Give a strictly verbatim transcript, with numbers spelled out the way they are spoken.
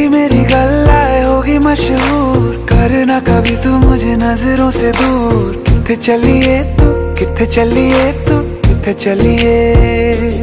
तेरी मेरी गल्लाए होगी मशहूर, करना कभी तू मुझे नजरों से दूर। किथे चलिए तू, किथे चलिए तू, किथे चलिए।